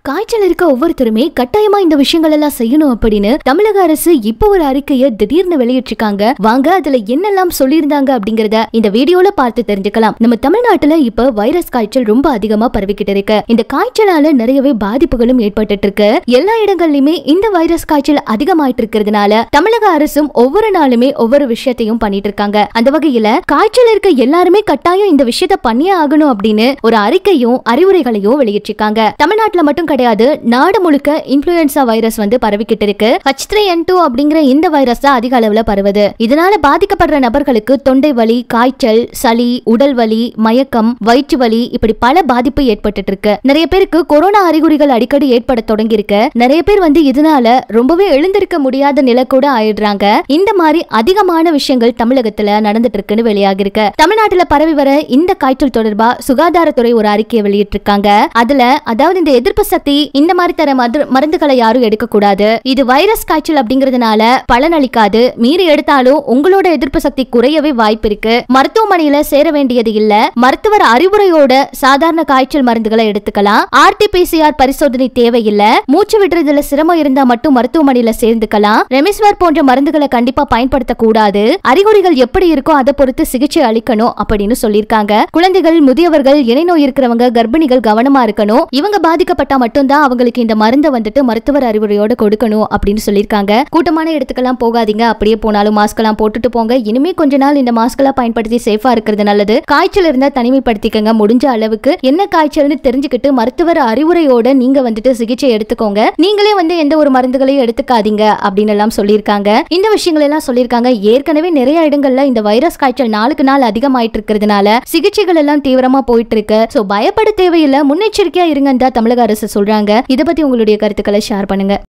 காய்ச்சல் இருக்க ஒவ்வொருத்தருமே கட்டாயமா இந்த விஷயங்கள் எல்லாம் செய்யணும் அப்படின்னு தமிழக அரசு இப்போ ஒரு அறிக்கையை திடீர்னு வெளியிட்டிருக்காங்க. வாங்க அதுல என்னெல்லாம் சொல்லியிருந்தாங்க அப்படிங்கறத இந்த வீடியோல பார்த்து தெரிஞ்சுக்கலாம். நம்ம தமிழ்நாட்டுல இப்ப வைரஸ் காய்ச்சல் ரொம்ப அதிகமா பரவிக்கிட்டு இருக்கு. இந்த காய்ச்சலால நிறையவே பாதிப்புகளும் ஏற்பட்டு இருக்கு. எல்லா இடங்கள்லயுமே இந்த வைரஸ் காய்ச்சல் அதிகமாயிட்டு இருக்கிறதுனால தமிழக அரசும் ஒவ்வொரு நாளுமே ஒவ்வொரு விஷயத்தையும் பண்ணிட்டு இருக்காங்க. அந்த வகையில காய்ச்சல் இருக்க எல்லாருமே கட்டாயம் இந்த விஷயத்த பண்ணியே ஆகணும் அப்படின்னு ஒரு அறிக்கையும் அறிவுரைகளையும் வெளியிட்டிருக்காங்க. தமிழ்நாட்டுல மட்டும் கிடையாது, நாடு முழுக்க இன்ஃப்ளூயன்சா வைரஸ் வந்து பரவிக்கிட்டு இருக்கு. H3N2 அப்படிங்கிற இந்த வைரஸ் தான் அதிக அளவுல பரவுது. இதனால பாதிக்கப்படுற நபர்களுக்கு தொண்டை வலி, காய்ச்சல், சளி, உடல் வலி, மயக்கம், வயிற்று வலி இப்படி பல பாதிப்பு ஏற்பட்டு இருக்கு. நிறைய பேருக்கு கொரோனா அறிகுறிகள் அடிக்கடி ஏற்பட தொடங்கி இருக்கு. நிறைய பேர் வந்து இதனால ரொம்பவே எழுந்திருக்க முடியாத நிலை கூட ஆயிடுறாங்க. இந்த மாதிரி அதிகமான விஷயங்கள் தமிழகத்துல நடந்துட்டு இருக்குன்னு வெளியாகி இருக்கு. தமிழ்நாட்டுல பரவி வர இந்த காய்ச்சல் தொடர்பா சுகாதாரத்துறை ஒரு அறிக்கையை வெளியிட்டிருக்காங்க. அதுல அதாவது இந்த எதிர்ப்பு சக்தி இந்த மாதிரி தர மருந்துகளை யாரும் எடுக்க கூடாது. இது வைரஸ் காய்ச்சல் அப்படிங்கறதுனால பலனளிக்காது. மீறி எடுத்தாலும் உங்களோட எதிர்ப்பு சக்தி குறையவே வாய்ப்பு இருக்கு. மருத்துவமனையில சேர வேண்டியது இல்ல. மருத்துவர் அறிவுரையோட சாதாரண காய்ச்சல் மருந்துகளை எடுத்துக்கலாம். RT-PCR பரிசோதனை தேவையில்லை. மூச்சு விடுறதுல சிரமம் இருந்தா மட்டும் மருத்துவமனையில சேர்ந்துக்கலாம். ரெமிஸ்வர் போன்ற மருந்துகளை கண்டிப்பா பயன்படுத்த கூடாது. அறிகுறிகள் எப்படி இருக்கோ அதை பொறுத்து சிகிச்சை அளிக்கணும் அப்படின்னு சொல்லியிருக்காங்க. குழந்தைகள், முதியவர்கள், இணைநோய் இருக்கிறவங்க, கர்ப்பிணிகள் கவனமா இருக்கணும். இவங்க பாதிக்கப்பட்டா மட்டும்தான் அவங்களுக்கு இந்த மருந்தை வந்துட்டு மருத்துவர் அறிவுரையோட கொடுக்கணும் அப்படின்னு சொல்லியிருக்காங்க. கூட்டமான இடத்துக்கெல்லாம் போகாதீங்க. அப்படியே போனாலும் மாஸ்க் எல்லாம் போட்டுட்டு போங்க. இனிமே கொஞ்ச நாள் இந்த மாஸ்க் எல்லாம் பயன்படுத்தி சேஃபா இருக்கிறது நல்லது. காய்ச்சல் இருந்தா தனிமைப்படுத்திக்கங்க. முடிஞ்ச அளவுக்கு என்ன காய்ச்சல்னு தெரிஞ்சுக்கிட்டு மருத்துவர் அறிவுரையோட நீங்க வந்துட்டு சிகிச்சை எடுத்துக்கோங்க. நீங்களே வந்து எந்த ஒரு மருந்துகளையும் எடுத்துக்காதீங்க அப்படின்னு எல்லாம் சொல்லியிருக்காங்க. இந்த விஷயங்கள் எல்லாம் சொல்லியிருக்காங்க. ஏற்கனவே நிறைய இடங்கள்ல இந்த வைரஸ் காய்ச்சல் நாளுக்கு நாள் அதிகமாயிட்டு இருக்கிறதுனால சிகிச்சைகள் எல்லாம் தீவிரமா போயிட்டு இருக்கு. சோ பயப்பட தேவையில்லை. முன்னெச்சரிக்கையா இருங்க தமிழக அரசு சொல்றாங்க. இதை பத்தி உங்களுடைய கருத்துக்களை ஷேர் பண்ணுங்க.